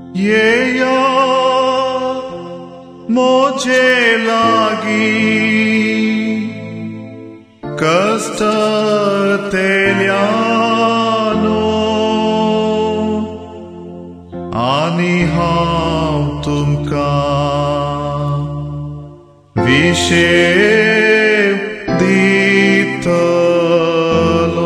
येया मोजे लागी कष्ट तेल्यानो आनी हांव तुमका विशेष दितलो।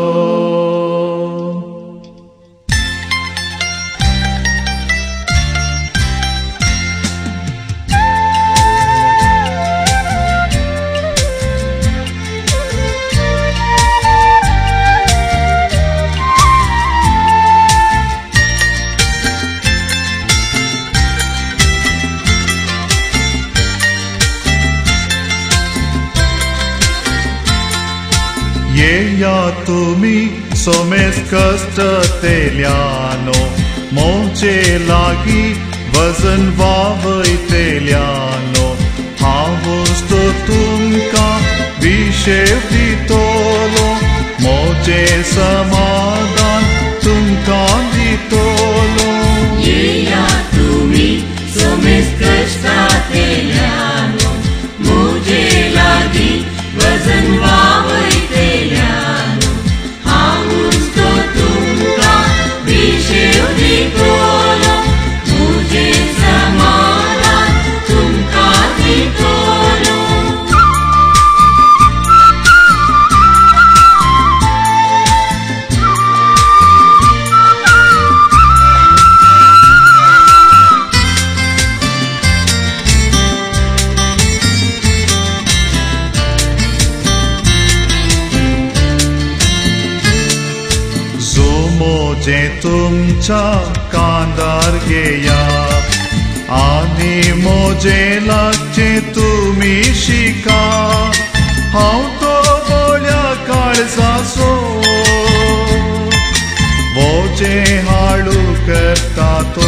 येया तुमी सोमेस कष्ट तेल्यानो मोचे लागी वजन वावयतेल्यानो हांवूच तो तुमका विशेष दितलो मोचे समाधान तुमका दितलो। येया तुमी सोमेस कष्ट तेल्यानो मोचे लागी वजन वावयतेल्यानो हांवूच तो तुमका विशेष दितलो मोचे समाधान तुमका दितलो। मोजे तुमच्या कांदार घेया आनी मोजे लागचे तुमी शिका हांव तो बोल्या काळजाचो बोजे हाडू करता तो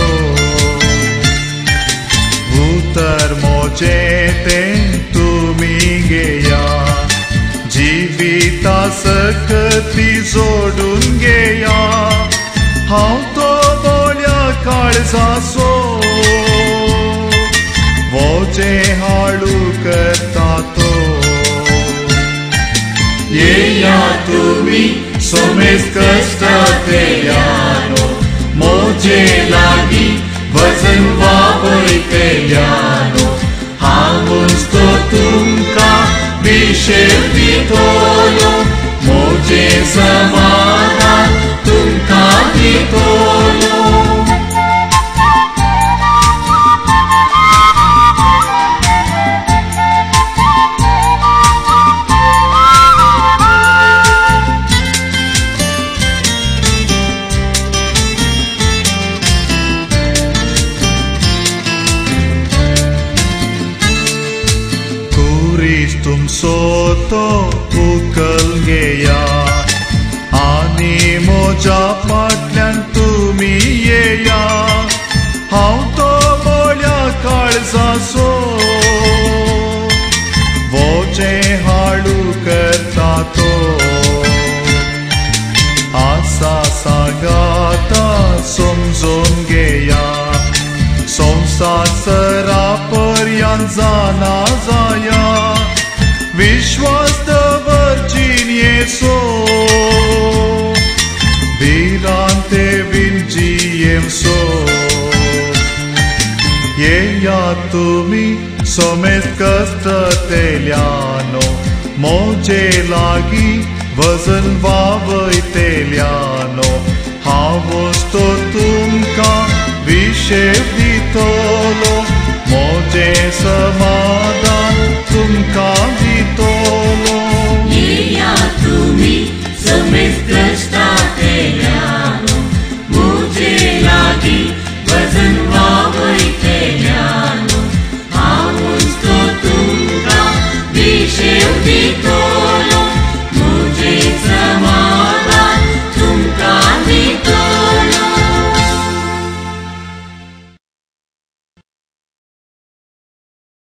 उतर मोजे ते तुमी घेया जीविता सकती जोडून घेया हांव तो बोल्या काळजाचो वोजे हाडू करता तो। येया तुमी सोमेस कष्ट तेल्यानो मोजे लागी वजन वावयतेल्यानो हांवूच तो तुमका विशेष दितलो मोचे समाधान तुमका दितलो। तुम सोतो उकल घेया आनी मोजा फाटल्यान तुमी येया हांव तो बोल्या काळजाचो वोजे हाडू करता तो आसा सांगाता समजून घेया संसारा पर्यंत जाना जाया विश्वास दवरचीन येसो वीरांते विंचियेमसो। येया तुमी सोमेस कष्ट तेल्यानो मोजे लागी वजन वावयतेल्यानो हांवूच तो तुमका विशेष दितलो मोचे समाधान